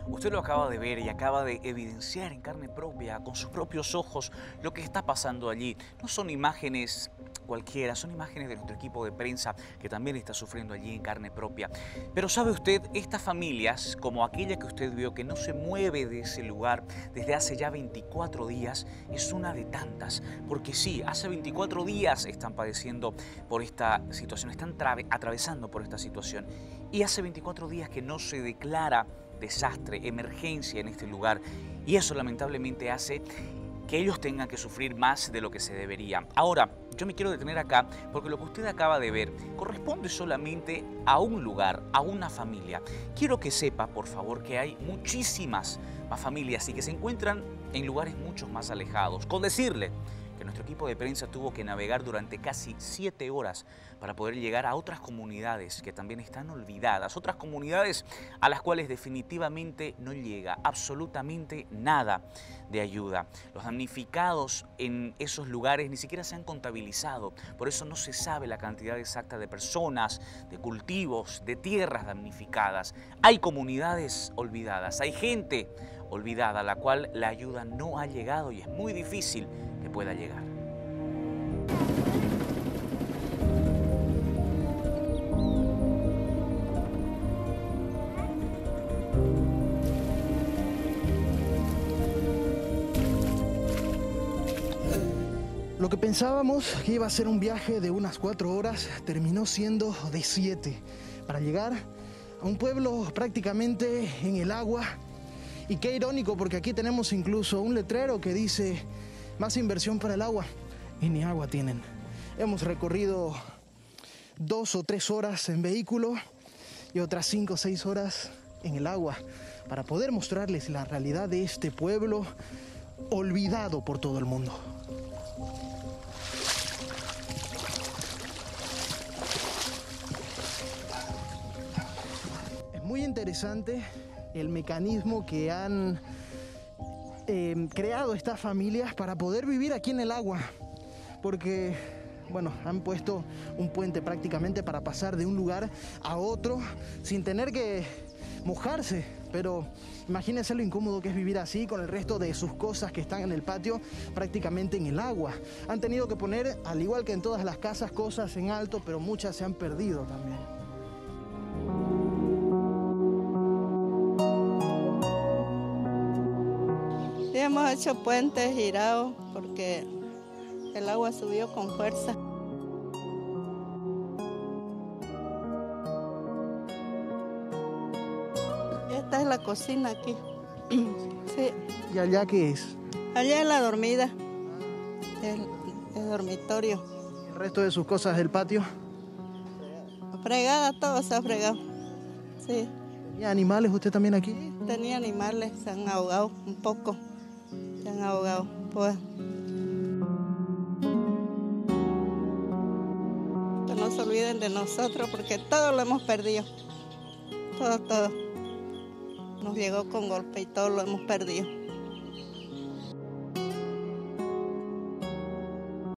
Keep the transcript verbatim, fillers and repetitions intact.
Usted lo acaba de ver y acaba de evidenciar en carne propia, con sus propios ojos, lo que está pasando allí. No son imágenes cualquiera, son imágenes de nuestro equipo de prensa que también está sufriendo allí en carne propia. Pero sabe usted, estas familias, como aquella que usted vio que no se mueve de ese lugar desde hace ya veinticuatro días, es una de tantas. Porque sí, hace veinticuatro días están padeciendo por esta situación, están atravesando por esta situación. Y hace veinticuatro días que no se declara desastre, emergencia en este lugar. Y eso lamentablemente hace que ellos tengan que sufrir más de lo que se debería. Ahora, yo me quiero detener acá porque lo que usted acaba de ver corresponde solamente a un lugar, a una familia. Quiero que sepa, por favor, que hay muchísimas más familias y que se encuentran en lugares mucho más alejados. Con decirle que nuestro equipo de prensa tuvo que navegar durante casi siete horas para poder llegar a otras comunidades que también están olvidadas, otras comunidades a las cuales definitivamente no llega absolutamente nada de ayuda. Los damnificados en esos lugares ni siquiera se han contabilizado, por eso no se sabe la cantidad exacta de personas, de cultivos, de tierras damnificadas. Hay comunidades olvidadas, hay gente olvidada a la cual la ayuda no ha llegado y es muy difícil que pueda llegar. Lo que pensábamos que iba a ser un viaje de unas cuatro horas terminó siendo de siete para llegar a un pueblo prácticamente en el agua. Y qué irónico, porque aquí tenemos incluso un letrero que dice más inversión para el agua y ni agua tienen. Hemos recorrido dos o tres horas en vehículo y otras cinco o seis horas en el agua para poder mostrarles la realidad de este pueblo olvidado por todo el mundo. Es muy interesante el mecanismo que han eh, creado estas familias para poder vivir aquí en el agua, porque, bueno, han puesto un puente prácticamente para pasar de un lugar a otro sin tener que mojarse, pero imagínense lo incómodo que es vivir así con el resto de sus cosas que están en el patio prácticamente en el agua. Han tenido que poner, al igual que en todas las casas, cosas en alto, pero muchas se han perdido también. Sí, hemos hecho puentes girados porque el agua subió con fuerza. Esta es la cocina aquí. Sí. ¿Y allá qué es? Allá es la dormida, el, el dormitorio. ¿El resto de sus cosas del patio? Fregada, todo se ha fregado. Sí. ¿Tenía animales usted también aquí? Tenía animales, se han ahogado un poco. Se han ahogado, pues. Que no se olviden de nosotros porque todo lo hemos perdido. Todo, todo. Nos llegó con golpe y todo lo hemos perdido.